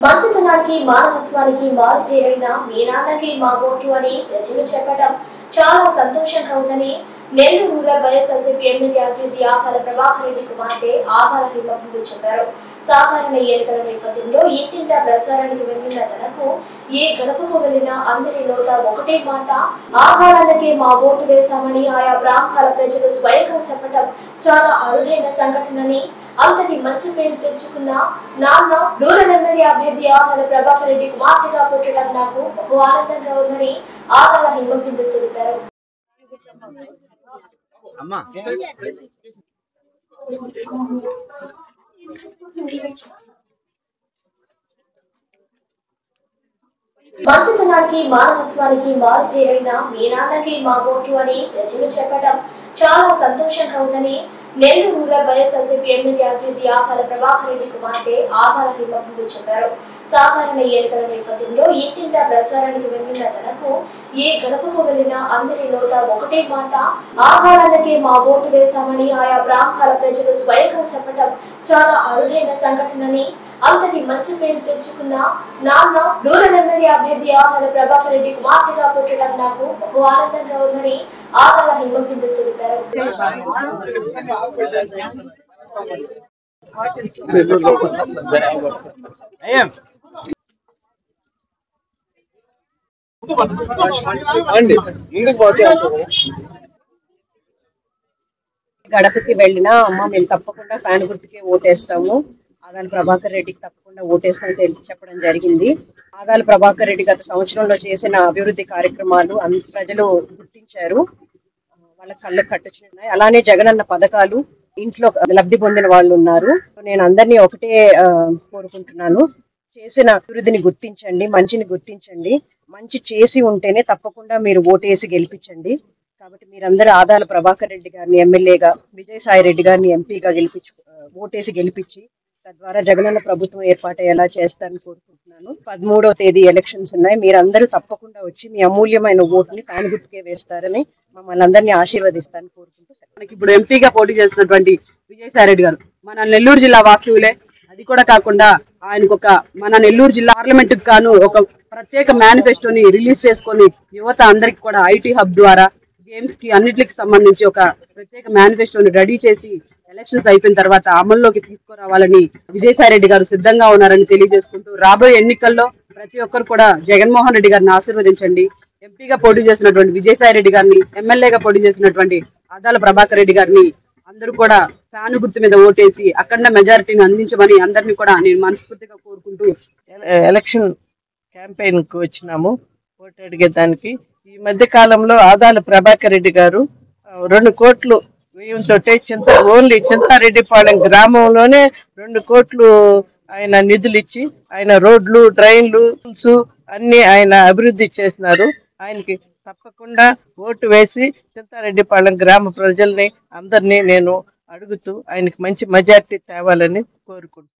మంచితనానికి మానవత్వానికి మారుపేరైన మీ నాన్నకి మా ఓటు అని ప్రజలు చెప్పడం చాలా సంతోషంగా ఉందని నెల్లూరు రూరల్ వైఎస్ఆర్సీపీ ఎమ్మెల్యే అభ్యర్థి ఆకాల ప్రభాకర్ రెడ్డి కుమార్తె ఆధార హిమబిందు చెప్పారు. సాధారణ ఎన్నికల నేపథ్యంలో ఇంటింటా ప్రచారానికి వెళ్లిన తనకు ఏ గడపకు వెళ్లినా అందరి నోట ఒకటే మాట, ఆహారాలకే మా ఓటు వేశామని ఆయా ప్రాంతాల ప్రజలు స్వయంగా చెప్పడం చాలా అరుదైన సంఘటనని, అంతటి మంచి పేరు తెచ్చుకున్న నాన్న రూరల్ ఎమ్మెల్యే అభ్యర్థి ఆకాల ప్రభాకర్ రెడ్డి కుమార్తెగా పుట్టడం నాకు బహు ఆనందంగా ఉందని ఆధార హిమబిందు తెలిపారు. మంచితనానికి మానవత్వానికి మారుపేరైన మీ నాన్నకి మా ఓటు అని ప్రజలు చెప్పడం చాలా సంతోషంగా ఉందని నెల్లూరు రూరల్ వైఎస్ఆర్సీపీ ఎమ్మెల్యే అభ్యర్థి ఆకాల ప్రభాకర్ రెడ్డి కుమార్తె ఆధార హిమబిందు చెప్పారు. సాధారణ ఎన్నికల నేపథ్యంలో ఇంటింటా ప్రచారానికి వెళ్లిన తనకు ఏ గడపకు వెళ్లినా అందరి నోట ఒకటే మాట, ఆహారాలకే మా ఓటు వేశామని ఆయా ప్రాంతాల ప్రజలు స్వయంగా చెప్పడం చాలా అరుదైన సంఘటనని, అంతటి మంచి పేరు తెచ్చుకున్న నాన్న రూరల్ ఎమ్మెల్యే అభ్యర్థి ఆకాల ప్రభాకర్ రెడ్డి కుమార్తెగా పుట్టడం నాకు బహు ఆనందంగా ఉందని ఆధార హిమబిందు తెలిపారు. గడపకి వెళ్ళినా అమ్మ మేము తప్పకుండా ఫ్యాన్ గుర్తుకి ఓటేస్తాము, ఆగాల ప్రభాకర్ రెడ్డికి తప్పకుండా ఓటేస్తామని చెప్పడం జరిగింది. ఆగాల ప్రభాకర్ రెడ్డి గత సంవత్సరంలో చేసిన అభివృద్ధి కార్యక్రమాలు ప్రజలు గుర్తించారు, వాళ్ళ కళ్ళకు కట్టుచున్నాయి. అలానే జగనన్న పథకాలు ఇంట్లో లబ్ధి పొందిన వాళ్ళు ఉన్నారు. నేను అందరినీ ఒకటే కోరుకుంటున్నాను, చేసిన అభివృద్ధిని గుర్తించండి, మంచిని గుర్తించండి. మంచి చేసి ఉంటేనే తప్పకుండా మీరు ఓటేసి గెలిపించండి. కాబట్టి మీరందరూ ఆదాల ప్రభాకర్ రెడ్డి గారిని ఎమ్మెల్యేగా, విజయసాయి రెడ్డి గారిని ఎంపీగా ఓటేసి గెలిపించి తద్వారా జగనన్న ప్రభుత్వం ఏర్పాటయ్యేలా చేస్తారని కోరుకుంటున్నాను. 13వ తేదీ ఎలక్షన్స్ ఉన్నాయి. మీరందరూ తప్పకుండా వచ్చి మీ అమూల్యమైన ఓటుని ఫ్యాన్ గుర్తుకే వేస్తారని మమ్మల్ని అందరినీ ఆశీర్వదిస్తారని కోరుకుంటూ, మనకి ఇప్పుడు ఎంపీగా పోటీ చేసినటువంటి విజయసాయి రెడ్డి గారు మన నెల్లూరు జిల్లా వాసులే. అది కూడా కాకుండా ఆయనకు మన నెల్లూరు జిల్లా పార్లమెంట్ కు గాను ఒక ప్రత్యేక మేనిఫెస్టోని రిలీజ్ చేసుకొని యువత అందరికి కూడా ఐటీ హబ్ ద్వారా గేమ్స్ కి అన్నిటికి సంబంధించి ఒక ప్రత్యేక మేనిఫెస్టోని రెడీ చేసి ఎలక్షన్స్ అయిపోయిన తర్వాత అమల్లోకి తీసుకురావాలని విజయసాయి రెడ్డి గారు సిద్ధంగా ఉన్నారని తెలియజేసుకుంటూ, రాబోయే ఎన్నికల్లో ప్రతి ఒక్కరు కూడా జగన్మోహన్ రెడ్డి గారిని ఆశీర్వదించండి. ఎంపీగా పోటీ చేసినటువంటి విజయసాయి రెడ్డి గారిని, ఎమ్మెల్యేగా పోటీ చేసినటువంటి ఆదాల ప్రభాకర్ రెడ్డి గారిని అందరూ కూడా ఫ్యాన్ గుర్తు మీద ఓటేసి అఖండ మెజారిటీని అందించమని అందరినీ కూడా నేను మనస్ఫూర్తిగా కోరుకుంటూ ఎలక్షన్ క్యాంపెయిన్ కు వచ్చినాము ఓటు అడిగేదానికి. ఈ మధ్య కాలంలో ఆదాల ప్రభాకర్ రెడ్డి గారు 2 కోట్లు వ్యయంతో ఓన్లీ చింతారెడ్డిపాళెం గ్రామంలోనే 2 కోట్లు ఆయన నిధులు ఇచ్చి ఆయన రోడ్లు, డ్రైన్లు అన్ని ఆయన అభివృద్ధి చేసినారు. ఆయనకి తప్పకుండా ఓటు వేసి చింతారెడ్డిపాళెం గ్రామ ప్రజల్ని అందరినీ నేను అడుగుతూ ఆయనకి మంచి మెజార్టీ తేవాలని కోరుకుంటున్నాను.